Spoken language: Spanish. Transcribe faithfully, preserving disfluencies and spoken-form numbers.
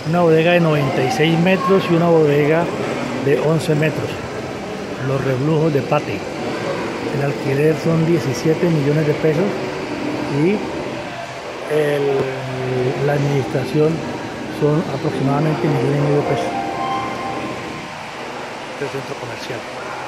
una bodega de noventa y seis metros y una bodega de once metros. Los Reblujos de Pate. El alquiler son diecisiete millones de pesos y el, la administración son aproximadamente un millón y medio de pesos. Este centro comercial.